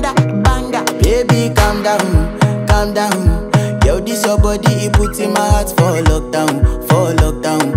another banger. Baby, calm down, calm down. Yo, this your body, it puts in my heart for lockdown, for lockdown.